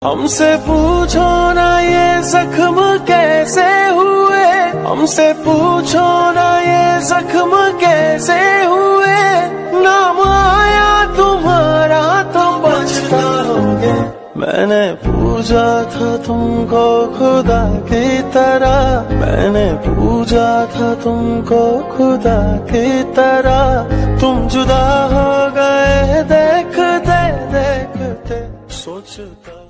हमसे पूछो ना ये जख्म कैसे हुए, हमसे पूछो ना ये जख्म कैसे हुए। नाम आया तुम्हारा तुम पछताओगे। मैंने पूजा था तुमको खुदा की तरह, मैंने पूजा था तुमको खुदा की तरह। तुम जुदा हो गए देखते देखते, सोचता